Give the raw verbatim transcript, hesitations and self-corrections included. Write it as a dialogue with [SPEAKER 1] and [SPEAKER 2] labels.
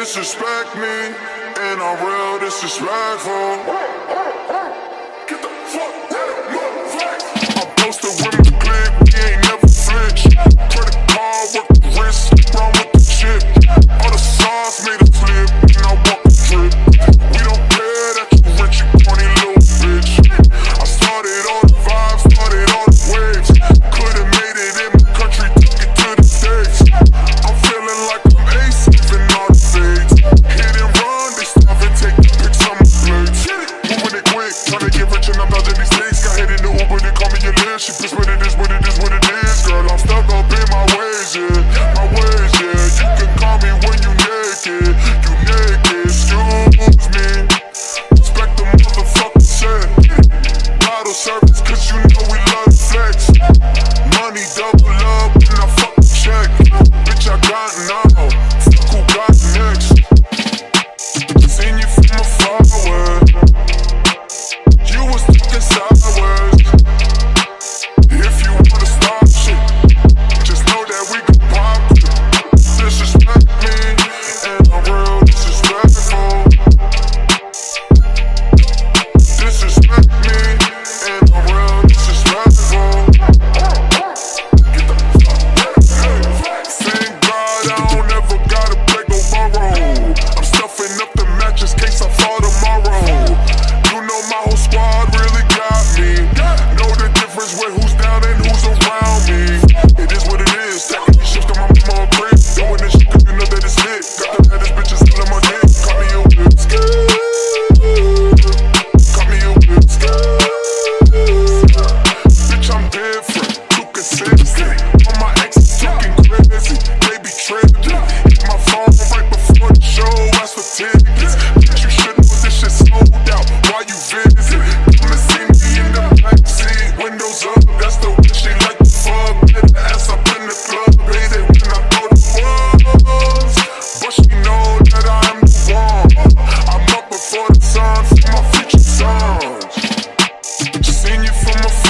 [SPEAKER 1] disrespect me, and I'm real disrespectful. Get the fuck out of my face. I'm posted with my click, we ain't never flinch. Credit card, work the wrist, run with the chip. All the sauce made a flip, and I walk the trip. We don't care that you rich, you corny little bitch. I started all the vibes, started all the waves. Could've made it in my country, took it to the States. I'm feeling like I'm ace, even all the fades. Hit and run, they stop and take the pics on my plates. Moving it quick, tryna get rich and I'm dodging these things. Got hit in the Uber, they call me your list. She pissed what it is, what it is, what it is. Girl, I'm stuck up in my ways, yeah. My ways, yeah. You can call me when you naked. You naked, excuse me. Respect the motherfucking set. Bottle service, cause you know we love to flex. Money double up and I fucking check. Bitch, I got now. Fuck who got next. Seen you from afar away. You was thinking sideways. If you wanna stop shit, just know that we can pop it. Disrespect me, and I'm real disrespectful. Disrespect me, and I'm real disrespectful. Get the fuck out of here. Thank God I don't ever gotta beg or borrow. I'm stuffing up the mattress case I fall tomorrow. You know my whole squad really got me. Know the difference with who's down and who's around me. It is what it is. Stacking these shifts to my mama crib. Doing this shit 'cause you know that it's lit. Got the baddest bitches all in my dick. Call me a whip. Call me a whip. Bitch, I'm different. Too consistent. All my exes talking crazy. They be tripping. Hit my phone right before the show. Ask for tickets. Bitch, you should know this shit sold out. Why you visit? Come and see me in the backseat. Windows up, that's the way she like to fuck. Get the ass up in the club. Hate it when I go to walls. But she know that I am the one. I'm up before the sun for my future sons. Seen you from afar.